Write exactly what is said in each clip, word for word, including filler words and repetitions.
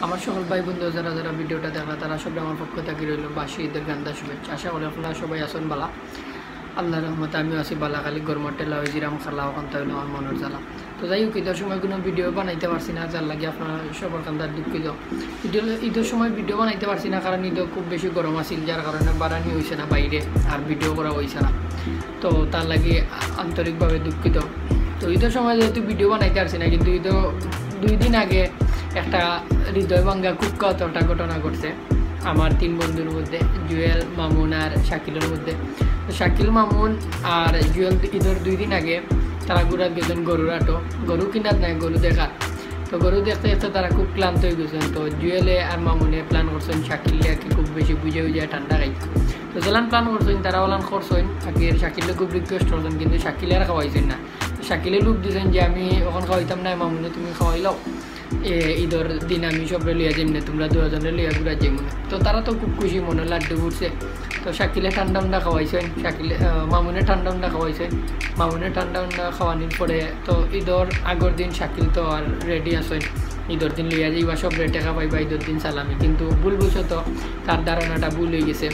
আমার সকল ভাই বন্ধু যারা যারা ভিডিওটা দেখা তারা সবাই আমার পক্ষ থেকে রইল বাসি ঈদের গান্দা শুভেচ্ছা। আশা করি আপনারা সবাই আসুন বালা, আল্লাহর রহমতে আমিও আছি বালা। খালি গরমের টেলা হয়ে জিরাম খালা ওখান থেকে আমার মনের জ্বালা। তো যাই হোক, ঈদের সময় কোনো ভিডিও বানাইতে পারছি না, যার লাগে আপনারা সবার কান্দার দুঃখিত। ঈদ ঈদের সময় ভিডিও বানাইতে পারছি না কারণ ঈদে খুব বেশি গরম আছিল, যার কারণে বাড়ানি হয়েছে না বাইরে আর ভিডিও করা হয়েছে না, তো তার লাগে আন্তরিকভাবে দুঃখিত। তো ঈদের সময় যেহেতু ভিডিও বানাইতে পারছি না, কিন্তু ঈদ দুই দিন আগে একটা হৃদয় ভাঙ্গা খুব কতটা ঘটনা ঘটছে আমার তিন বন্ধুর মধ্যে, জুয়েল, মামুন আর শাকিলের মধ্যে। তো শাকিল, মামুন আর জুয়েল ঈদের দুই দিন আগে তারা ঘুরাত গেছেন গরুর আটো, গরু কিনাত নাই গরু দেখার। তো গরু দেখতে দেখতে তারা খুব ক্লান্ত হয়ে গেছেন। তো জুয়েলে আর মামুনে প্ল্যান করছেন শাকিলে আর কি খুব বেশি বুঝে বুঝে ঠান্ডা খাইছে। তো যেলান প্ল্যান করছেন তারা ওলান করছেন আগে শাকিলে খুব রিকোয়েস্ট করছেন, কিন্তু শাকিলে আর খাওয়াইছেন না। শাকিলে লোক দিয়েছেন যে আমি ওখানে খাওয়াইতাম না, মামুনে তুমি খাওয়াইলাও, ঈদের দিন আমি সবরে লিয়া যাই না, তোমরা দুজনে লিয়া ঘুরা যাই মনে। তো তারা তো খুব খুশি, মনে লাড্ডু ঘুরছে। তো শাকিলে ঠান্ডা উন্ডা খাওয়াইছেন, শাকিলে মামুনে ঠান্ডা উন্ডা খাওয়াইছেন। মামুনে ঠান্ডা উন্ডা খাওয়ানোর পরে তো ঈদের আগের দিন শাকিল তো আর রেডি আসেন ঈদের দিন লিয়া যাইবা, সব রে টেকা পাইবা ঈদের দিন সালামি, কিন্তু ভুল বুঝত তার ধারণাটা ভুল হয়ে গেছে।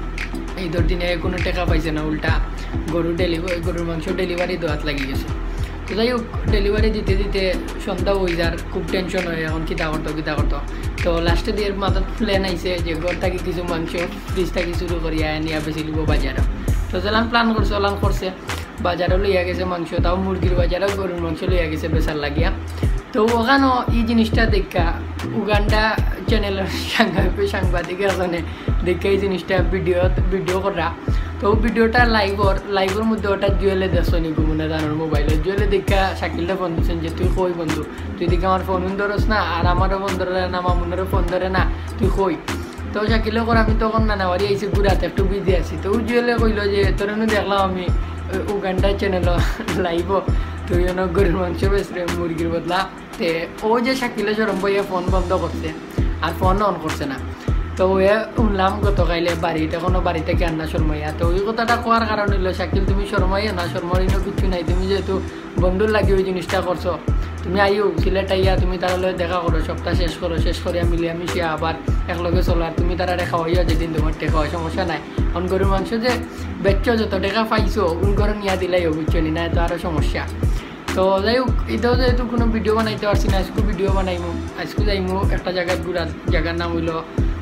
ঈদের দিনে কোনো টেকা পাইছে না, উল্টা গরু ডেলিভারি গরুর মাংস ডেলিভারি দেওয়াত লাগি গেছে। তো যাই হোক, ডেলিভারি দিতে দিতে সন্ধ্যা হয়ে যার খুব টেনশন হয় এখন কিতা করতো কিতা করতো। তো লাস্টে দিয়ে মাথার প্ল্যান আইসে যে ঘর থাকি কিছু মাংস ফ্রিজ থাকি শুরু করিয়া নিয়ে বেশি লিব বাজারে। তো যেলাম প্ল্যান করছে ওলান করছে, বাজারও লইয়া গেছে মাংস, তাও মুরগির বাজারেও গরুর মাংস লইয়া গেছে বেচার লাগিয়া। তো ওখানেও এই জিনিসটা দেখা উগান্ডা চ্যানেলের সাংবাদিক এখানে দেখে এই জিনিসটা ভিডিও ভিডিও করা। তো ভিডিওটা লাইভর লাইভের মধ্যে ওটা জুয়েলে দেখছো নিকো মনে জানোর মোবাইলে। জুয়েলে দেখা শাকিলটা ফোন দিচ্ছেন যে তুই কই বন্ধু, তুই দেখে আমার ফোন ধরস না, আর আমারও ফোন ধরে না, মামুনেরও ফোন ধরে না, তুই কই। তো শাকিলে করে আমি তখন নানাবাড়ি আইসি ঘুরাতে একটু বিজি আছি। তো জুয়েলে কইলো যে তোর দেখলাম আমি উগান্ডা চ্যানেল লাইভ, তুই অনেক গরুর মাংস বেসরে মুরগির বদলা। তে ও যে শাকিলে সরম বইয়ে ফোন বন্ধ করছে আর ফোন অন করছে না। তো এ শুনলাম গতকাইলে বাড়িতে কোনো বাড়িতে কে আন্না শর্মাইয়া। তো ওই কথাটা কোয়ার কারণ হইলো শাকিল তুমি শর্মাইয়া না, শর্মাইনো কিছু নাই, তুমি যেহেতু বন্ধুর লাগে ওই জিনিসটা করছো, তুমি আইও সিলেট আইয়া তুমি তারা লগে দেখা করো, সপ্তাহ শেষ করো, শেষ করিয়া মিলিয়া মিশিয়া আবার একলগে চলো, আর তুমি তারা রেখা হইয়া যেদিন তোমার টেকা হয় সমস্যা নাই। অন গরুর মাংস যে বেচছ যত টাকা পাইছো উন ঘরে নিয়া দিলাই বুঝছো নি, না তো আরও সমস্যা। তো যাই হোক, এটাও যেহেতু কোনো ভিডিও বানাইতে পারছি না, আজকে ভিডিও বানাইমু। আজকে যাইমু একটা জায়গায় ঘুরার, জায়গার নাম হইলো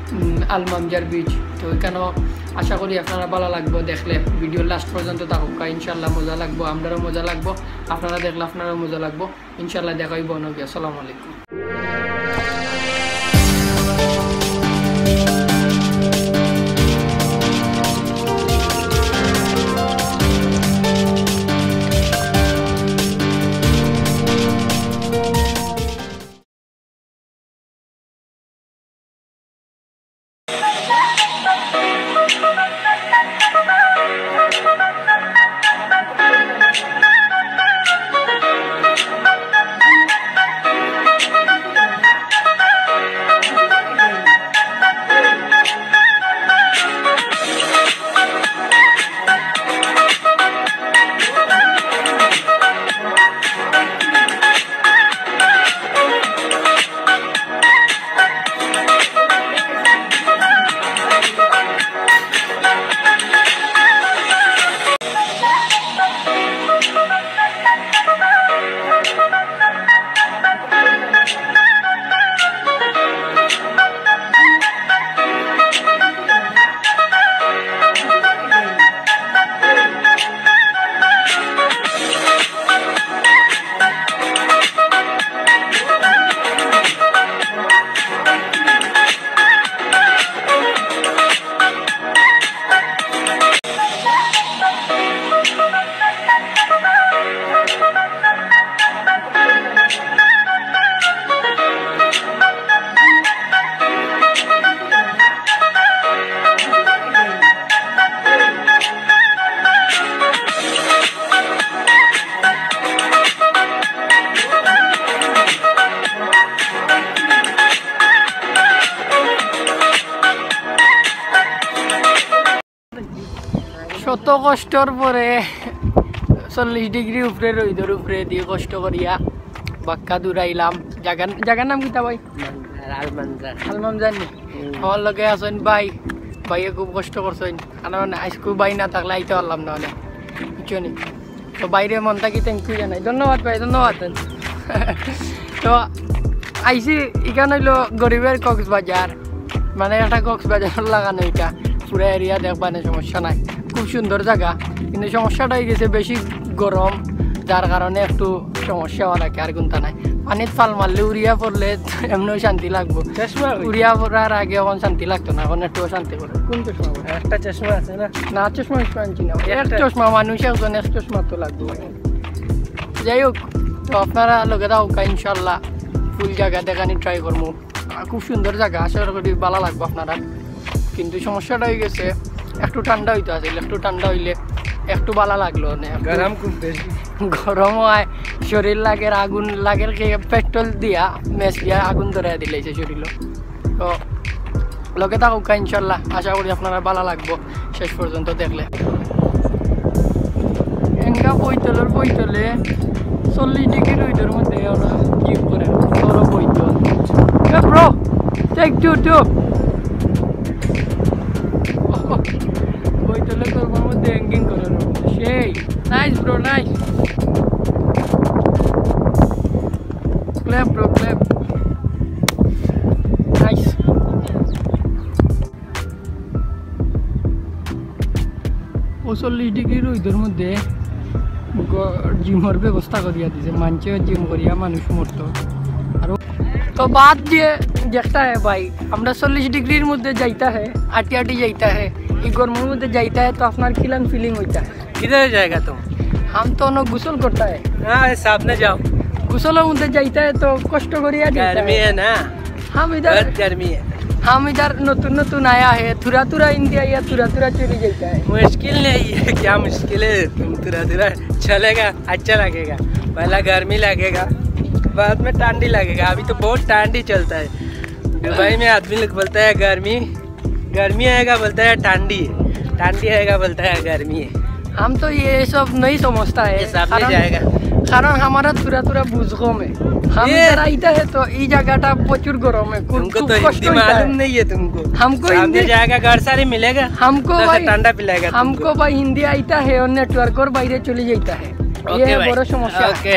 আলমামজার বিচ। তো এখানেও আশা করি আপনারা ভালো লাগবো, দেখলে ভিডিও লাস্ট পর্যন্ত থাকুক, ইনশাল্লাহ মজা লাগবো, আমরাও মজা লাগবো, আপনারা দেখলে আপনারাও মজা লাগবো ইনশাল্লাহ। দেখাই বনকে। আসসালামু আলাইকুম। শত কষ্টর পরে চল্লিশ ডিগ্রি উপরে রোদের উপরে দিয়ে কষ্ট করিয়া বাক্কা দূরাইলাম। জাগার জাগার নাম কিতা ভাই? আলমানজা আলমামজান নি আমার লগে আছেন ভাই ভাইয়ে খুব কষ্ট করছেন আর মানে আজকে ভাই না থাকলে আইতে পারলাম না অনেক কিছু নেই তো বাইরে মন থাকি থ্যাংক ইউ জানাই ধন্যবাদ ভাই ধন্যবাদ তো আইসি এখানে হইলো গরিবের কক্সবাজার মানে একটা কক্সবাজার লাগানো এটা পুরো এরিয়া দেখবানে সমস্যা নাই খুব সুন্দর জায়গা কিন্তু সমস্যাটা হয়ে গেছে বেশি গরম যার কারণে একটু সমস্যা হওয়া লাগে আর কোনটা নাই পানিত ফাল মারলে উড়িয়া পড়লে এমনিও শান্তি লাগবো চশমা উড়িয়া পড়ার আগে এখন শান্তি লাগতো না এখন একটু শান্তি করে কোন চশমা একটা চশমা আছে না না চশমা আনছি না এক চশমা মানুষ একজন এক চশমা তো লাগবে যাই হোক তো আপনারা লোকে দাও ইনশাল্লাহ ফুল জায়গা দেখানি ট্রাই করবো খুব সুন্দর জায়গা আশা করি ভালো লাগবে আপনারা কিন্তু সমস্যাটা হয়ে গেছে একটু ঠান্ডা হইতে আসলে একটু ঠান্ডা হইলে একটু ভালো লাগলো না গরম খুব বেশি গরম হয় শরীর লাগে আগুন লাগে পেট্রোল দিয়া মেস দিয়া আগুন ধরে দিলেছে শরীর তো লোকে থাকুক ইনশাল্লাহ আশা করি আপনারা ভালো লাগবো শেষ পর্যন্ত দেখলে এঙ্গা বইতলের বইতলে চল্লিশ ডিগ্রি রোদের মধ্যে ওরা কি করে ওরা bottle bro take two two বইতলে তোর মধ্যে হ্যাঙ্গিং করে সেই nice bro nice clap bro clap nice চল্লিশ ডিগ্রি রোদের মধ্যে জিমের ব্যবস্থা করিয়া দিছে মানুষে জিম করিয়া মানুষ মরতো আর तो बात ये देखता है भाई हमरा चल्लिस डिग्रीर मध्य जाता है आटी आटी जाता है ये गर्मों मध्य जाता है तो अपना किलन फीलिंग होता है किधर जाएगा तुम हम तो ना गुसल करता है हाँ सामने जाओ गुसलों मध्य जाता है तो कष्ट करिया गर्मी है ना हम इधर गर्मी है हम इधर नतून नतून आया है थुरा थुरा इंडिया या थुरा थुरा चली जाता है मुश्किल नहीं है क्या मुश्किल है तुम थुरा थुरा चलेगा अच्छा लगेगा पहला गर्मी लगेगा बाद में ठंडी लगेगा अभी तो बहुत ठंडी चलता है दुबई में आदमी लोग बोलता है गर्मी गर्मी आएगा बोलता है ठंडी ठंडी आएगा बोलता है गर्मी है हम तो ये सब नहीं समझता है सामने जाएगा कारण हमारा थोड़ा थोड़ा बुझगो में हम इधर आइता है तो ये जगह प्रचुर गरम है तुमको तो हिंदी मालूम नहीं है तुमको हमको हिंदी जाएगा घर सारे मिलेगा हमको भाई ठंडा पिलाएगा हमको भाई हिंदी आइता है और नेटवर्क और बाहर चले जाता है ये बड़ा समस्या ओके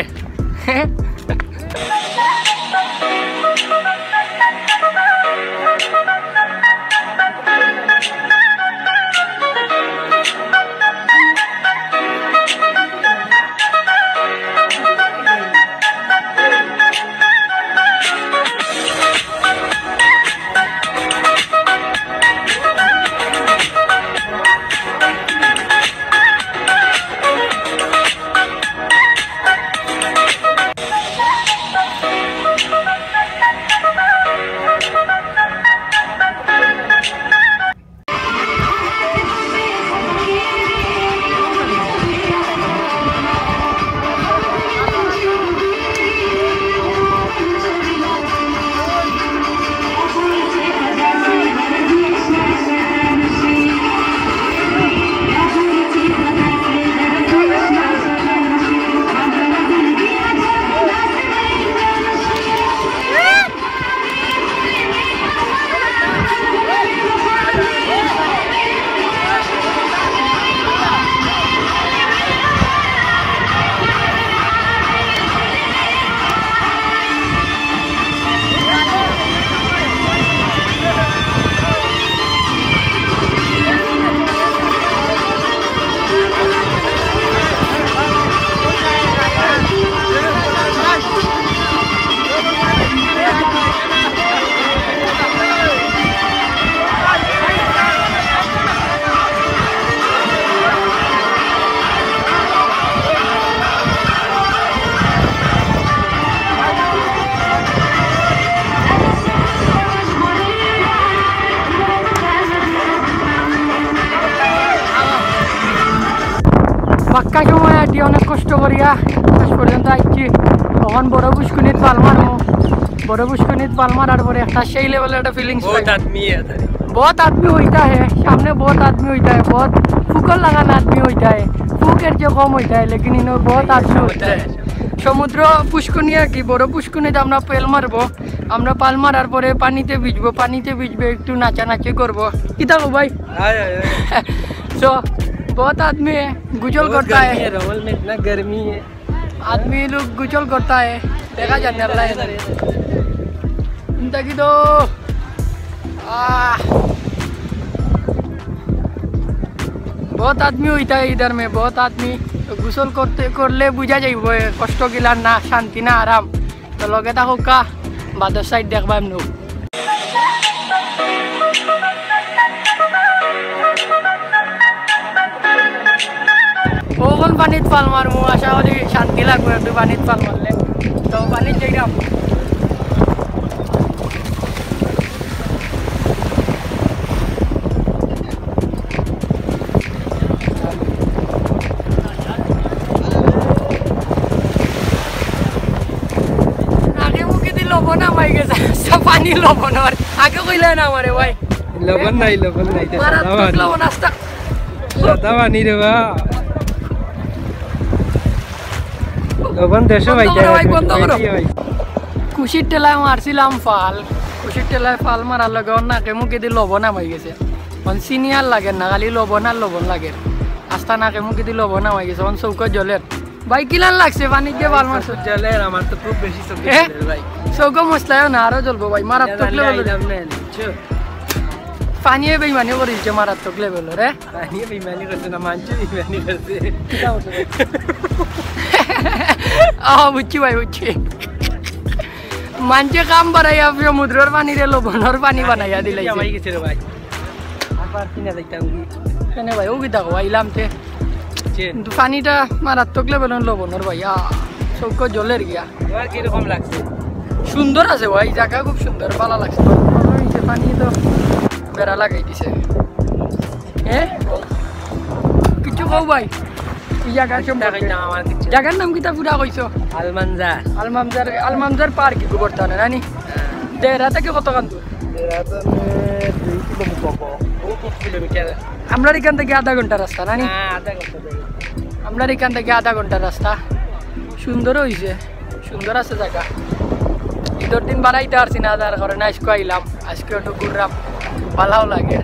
পাক্কা সময় আটি অনেক কষ্ট করিয়া শেষ পর্যন্ত আইছি তখন বড় পুষ্কুনিত পাল মারমু বড় পুষ্কুনিত পাল মারার পরে একটা সেই লেভেলের একটা ফিলিংস बहुत आदमी है बहुत आदमी होता है सामने बहुत आदमी होता है बहुत फूकल लगाना आदमी होता है फूकर जो कम होता है लेकिन इन्हों बहुत आदमी होता है সমুদ্র পুষ্করণী আর কি, বড় পুষ্করণীতে আমরা পেল মারবো। আমরা পাল মারার পরে পানিতে ভিজবো, পানিতে ভিজবে একটু নাচানাচি করবো। কি থাকো ভাই? तो बहुत आदमी है गुजल करता है, रवल में इतना गर्मी है, आदमी लोग गुजल करता है, देखा जाने वाला है जिंदगी तो बहुत आदमी होता है इधर में, बहुत आदमी तो गुसल करते कर ले बुझा जाइए कष्ट गिला ना शांति ना आराम। तो लगे था का बादर साइड देखबा हम लोग ওখন পানিত পাল মারমু, আশা করি শান্তি লাগবে একটু পানিত পাল মারলে। তো পানিত যাইলাম। আগে মুখে দি লবণ আমাই গেছে, পানি লবণ আর আগে কইলে না আমারে ভাই লবণ নাই লবণ নাই তো মারাত্মক লবণ আসতা সাদা পানি রে বা লবণ দেশো ভাই ভাই বন্ধ করো। খুশির টেলায় মারছিলাম ফাল, খুশির টেলায় ফাল মারার লগে নাকে মুখে দি লবণ আমাই গেছে। চিনি আর লাগে না, খালি লবণ আর লবণ লাগে। আস্তা নাকে মুখে দি লবণ আমাই গেছে। অন চৌকত জলের ভাই কিলান লাগছে পানি দিয়ে ফাল মারছো জলের আমার তো খুব বেশি চোখে ভাই চৌক মশলায় না আরো জ্বলবো ভাই মারাত্মক লেভেল। পানিয়ে বেইমানি করিছে মারাত্মক লেভেল রে। পানিয়ে বেইমানি করছে না মানছে বেইমানি করছে। আহ বুঝছি ভাই বুঝছি, মানছে কাম বাড়াইয়া সমুদ্রের পানি রে লবণের পানি বানাইয়া দিলে ভাই গেছে রে ভাই। আবার কিনা যাইতাম কেন ভাই ও কি দেখো আইলাম তে কিন্তু পানিটা মারাত্মক লেভেলের লবণের ভাই। চৌক জলের গিয়া এবার কিরকম লাগছে? সুন্দর আছে ভাই, জায়গা খুব সুন্দর, ভালো লাগছে। পানি তো বেড়া লাগাই দিছে। হ্যাঁ কিছু কও ভাই জায়গার নাম কিতা পুরা কইছো? আলমানজার। আলমামজার আলমামজার পার্ক কি বর্তমানে নানি দেহরা থেকে কত কান দূর? আমরা এখান থেকে আধা ঘন্টা রাস্তা নানি, আমরা এখান থেকে আধা ঘন্টা রাস্তা। সুন্দর হয়েছে, সুন্দর আছে জায়গা। ঈদের দিন বানাইতে পারছি না, তার কারণে আজকে আইলাম, আজকে একটু ঘুরলাম, ভালোও লাগে।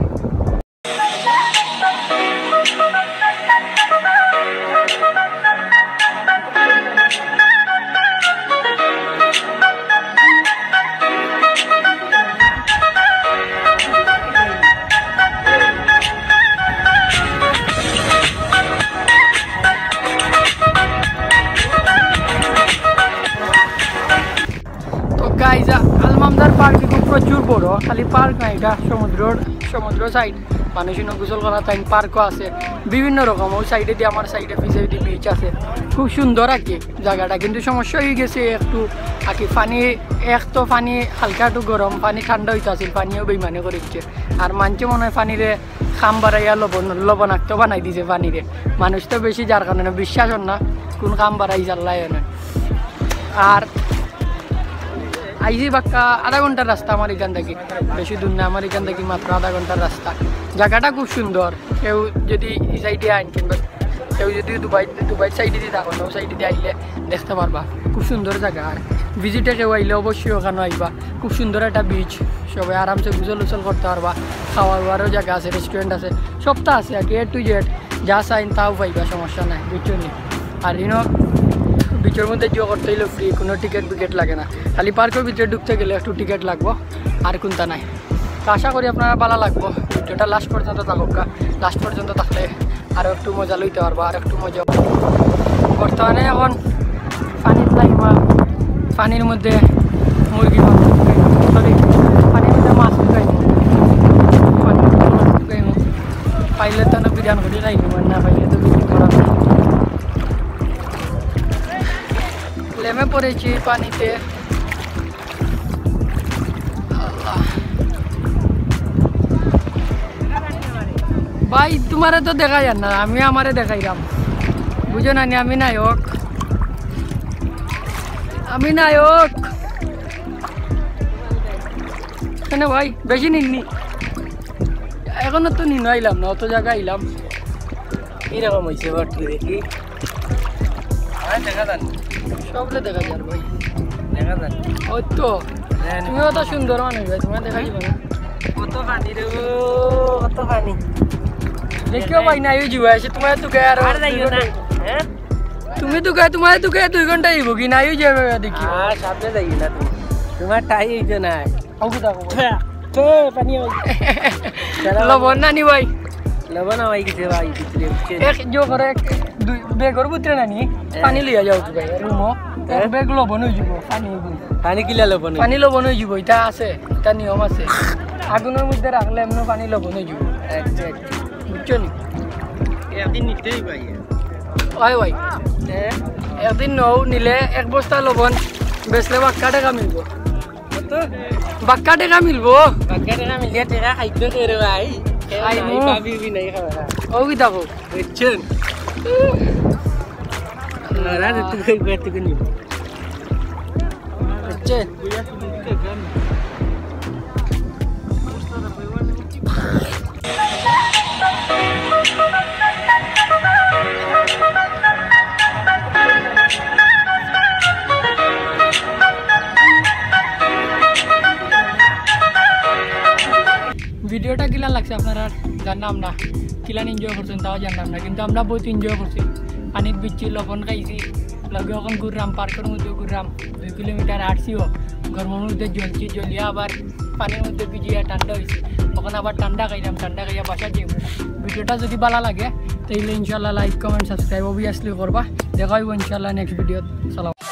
আলমামজার পার্ক খুব প্রচুর বড়, খালি পার্ক না এটা সমুদ্রের সমুদ্র সাইড, মানুষ গোসল করার টাইম পার্কও আছে বিভিন্ন রকম। ওই সাইডে দিয়ে আমার সাইডে পিছিয়ে দিয়ে বিচ আছে, খুব সুন্দর আর কি জায়গাটা। কিন্তু সমস্যা হয়ে গেছে একটু আর কি, পানি এক তো পানি হালকা একটু গরম, পানি ঠান্ডা হইতে আসছিল, পানিও বেইমানি করে দিচ্ছে। আর মানছে মনে হয় পানিরে খাম বাড়াইয়া লবণ লবণাক্ত বানাই দিছে পানিরে। মানুষ তো বেশি যার কারণে বিশ্বাস না কোন খাম বাড়াই চাল্লাই না। আর আইজি বাক্কা আধা ঘন্টার রাস্তা আমার এখান থেকে, বেশি দূর না, আমার এখান থেকে মাত্র আধা ঘন্টার রাস্তা। জায়গাটা খুব সুন্দর। কেউ যদি এই সাইডে আইন কিংবা কেউ যদি দুবাই দুবাই সাইডে দিয়ে থাকো ও সাইডে দিয়ে আইলে দেখতে পারবা, খুব সুন্দর জায়গা। আর ভিজিটে কেউ আইলে অবশ্যই ওখানে আইবা, খুব সুন্দর একটা বিচ, সবাই আরামসে গুজল উচল করতে পারবা। খাওয়া দাওয়ারও জায়গা আছে, রেস্টুরেন্ট আছে, সবটা আছে আর কি, এ টু জেড যা চাইন তাও পাইবা, সমস্যা নাই বিচুর নেই। আর ইনো বিচের মধ্যে জিও করতে হইলে ফ্রি, কোনো টিকিট বিকেট লাগে না, খালি পার্কের ভিতরে ঢুকতে গেলে একটু টিকিট লাগবো, আর কোনটা নাই। তো আশা করি আপনারা ভালো লাগবো, ভিডিওটা লাস্ট পর্যন্ত থাকুক, লাস্ট পর্যন্ত থাকলে আরও একটু মজা লইতে পারবো, আর একটু মজা। বর্তমানে এখন পানির লাইমা, পানির মধ্যে মুরগি সরি পানির মধ্যে মাছ ঢুকাইনি, পানির মধ্যে মাছ ঢুকাইনি, পাইলে তো না বিরিয়ানি করে রাখবো, না পাইলে তো বিক্রি করা নাই। নেমে পড়েছি পানিতে। ভাই তোমারে তো দেখা যান না, আমি আমারে দেখাইলাম, বুঝো না, আমি নায়ক, আমি নায়ক। কেন ভাই বেশি নিননি, এখনো তো নিন আইলাম না, অত জায়গা আইলাম। এরকম হয়েছে দেখি দেখা যান সবলে দেখা যার ভাই দেখা যায় ওই তো তুমিও তো সুন্দর মানুষ ভাই তোমার দেখা যাবে না কত পানি রে কত পানি দেখিও ভাই না ইউ জিবা এসে তোমার তো কে আর আর যাইও না হ্যাঁ তুমি তো কে তোমার তো কে দুই ঘন্টা আইব কি না ইউ যাবে দেখি আর সামনে যাইও না তুমি তোমার টাই হইছে না ওকে দেখো তো পানি লবণ না নি ভাই লবণ আই গেছে ভাই ভিতরে এক जो করে এক দুই বেগর ভিতরে না নি পানি লিয়া যাও তো ভাই রুমো এক বেগ লবণ হই যাব পানি পানি কিলা লবণ পানি লবণ হই যাব এটা আছে এটা নিয়ম আছে আগুনের মধ্যে রাখলে এমন পানি লবণ হই যাব আচ্ছা বুঝছো নি একদিন নিতেই ভাই ওই ভাই একদিন নও নিলে এক বস্তা লবণ বেচলে বাক্কা টাকা মিলব কত বাক্কা টাকা মিলবো বাক্কা টাকা মিলিয়ে টাকা খাইতে করে ভাই আই নাই পাবি বি নাই খাওয়া ও কি দেখো বুঝছেন না রে তুই কই তুই নি বুঝছে ভিডিওটা কিলা লাগছে আপনারা জানলাম না কিলান এনজয় করছেন তাও জানলাম না কিন্তু আমরা বহুত এনজয় করছি পানিত বিচ্ছি লবণ খাইছি লগে এখন ঘুরলাম পার্কের মধ্যে ঘুরলাম দুই কিলোমিটার হাঁটছিও গরমের মধ্যে জ্বলছি জ্বলিয়া আবার পানির মধ্যে ভিজিয়া ঠান্ডা হয়েছে তখন আবার ঠান্ডা খাইলাম ঠান্ডা খাইয়া বাসা যাইব ভিডিওটা যদি ভালো লাগে তাহলে ইনশাল্লাহ লাইক কমেন্ট সাবস্ক্রাইব অবভিয়াসলি করবা দেখা হইব ইনশাল্লাহ নেক্সট ভিডিও চালাও।